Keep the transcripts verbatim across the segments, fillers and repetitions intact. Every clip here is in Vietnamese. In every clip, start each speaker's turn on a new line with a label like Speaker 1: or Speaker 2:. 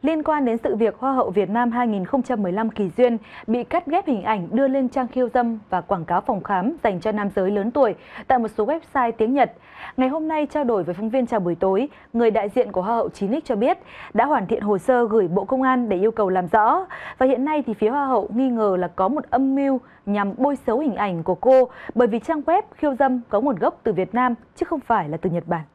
Speaker 1: liên quan đến sự việc Hoa hậu Việt Nam hai nghìn không trăm mười lăm Kỳ Duyên bị cắt ghép hình ảnh đưa lên trang khiêu dâm và quảng cáo phòng khám dành cho nam giới lớn tuổi tại một số website tiếng Nhật. Ngày hôm nay trao đổi với phóng viên Chào buổi tối, người đại diện của Hoa hậu chín ích cho biết đã hoàn thiện hồ sơ gửi Bộ Công an để yêu cầu làm rõ. Và hiện nay thì phía Hoa hậu nghi ngờ là có một âm mưu nhằm bôi xấu hình ảnh của cô bởi vì trang web khiêu dâm có nguồn gốc từ Việt Nam chứ không phải là từ Nhật Bản.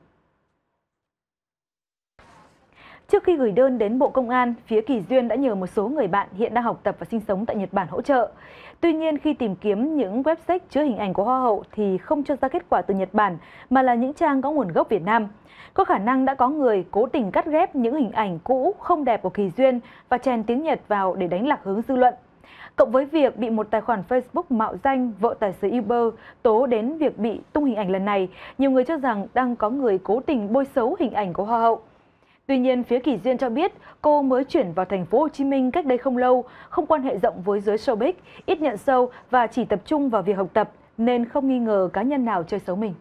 Speaker 1: Trước khi gửi đơn đến Bộ Công an, phía Kỳ Duyên đã nhờ một số người bạn hiện đang học tập và sinh sống tại Nhật Bản hỗ trợ. Tuy nhiên, khi tìm kiếm những website chứa hình ảnh của Hoa hậu thì không cho ra kết quả từ Nhật Bản, mà là những trang có nguồn gốc Việt Nam. Có khả năng đã có người cố tình cắt ghép những hình ảnh cũ không đẹp của Kỳ Duyên và chèn tiếng Nhật vào để đánh lạc hướng dư luận. Cộng với việc bị một tài khoản Facebook mạo danh vợ tài xế Uber tố đến việc bị tung hình ảnh lần này, nhiều người cho rằng đang có người cố tình bôi xấu hình ảnh của Hoa hậu. Tuy nhiên, phía Kỳ Duyên cho biết cô mới chuyển vào thành phố Hồ Chí Minh cách đây không lâu, không quan hệ rộng với giới showbiz, ít nhận sâu và chỉ tập trung vào việc học tập nên không nghi ngờ cá nhân nào chơi xấu mình.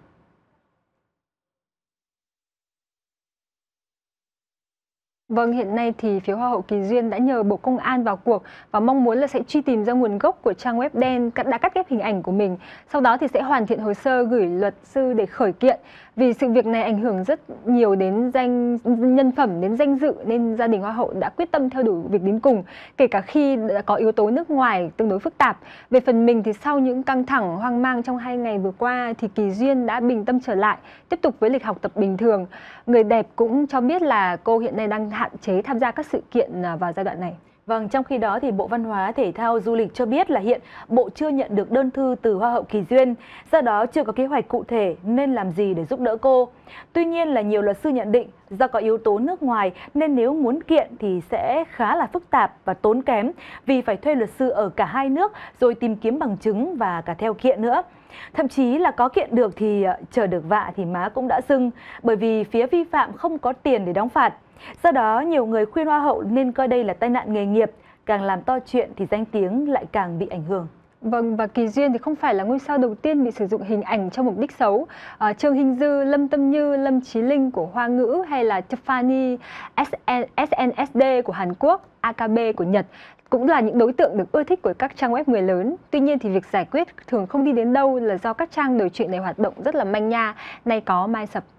Speaker 2: Vâng, hiện nay thì phía Hoa hậu Kỳ Duyên đã nhờ Bộ Công an vào cuộc và mong muốn là sẽ truy tìm ra nguồn gốc của trang web đen đã cắt ghép hình ảnh của mình. Sau đó thì sẽ hoàn thiện hồ sơ gửi luật sư để khởi kiện. Vì sự việc này ảnh hưởng rất nhiều đến danh nhân phẩm, đến danh dự nên gia đình Hoa hậu đã quyết tâm theo đuổi việc đến cùng, kể cả khi đã có yếu tố nước ngoài tương đối phức tạp. Về phần mình thì sau những căng thẳng hoang mang trong hai ngày vừa qua thì Kỳ Duyên đã bình tâm trở lại, tiếp tục với lịch học tập bình thường. Người đẹp cũng cho biết là cô hiện nay đang hạn chế tham gia các sự kiện vào giai đoạn này.
Speaker 1: Vâng, trong khi đó thì Bộ Văn hóa, Thể thao, Du lịch cho biết là hiện Bộ chưa nhận được đơn thư từ Hoa hậu Kỳ Duyên, do đó chưa có kế hoạch cụ thể nên làm gì để giúp đỡ cô. Tuy nhiên là nhiều luật sư nhận định do có yếu tố nước ngoài nên nếu muốn kiện thì sẽ khá là phức tạp và tốn kém vì phải thuê luật sư ở cả hai nước rồi tìm kiếm bằng chứng và cả theo kiện nữa. Thậm chí là có kiện được thì chờ được vạ thì má cũng đã sưng bởi vì phía vi phạm không có tiền để đóng phạt. Do đó, nhiều người khuyên Hoa hậu nên coi đây là tai nạn nghề nghiệp, càng làm to chuyện thì danh tiếng lại càng bị ảnh hưởng.
Speaker 2: Vâng, và Kỳ Duyên thì không phải là ngôi sao đầu tiên bị sử dụng hình ảnh cho mục đích xấu. À, Trương Hinh Dư, Lâm Tâm Như, Lâm Chí Linh của Hoa ngữ hay là Tiffany ét en ét đê của Hàn Quốc, a ca bê của Nhật cũng là những đối tượng được ưa thích của các trang web người lớn. Tuy nhiên thì việc giải quyết thường không đi đến đâu là do các trang đời chuyện này hoạt động rất là manh nha, nay có mai sập.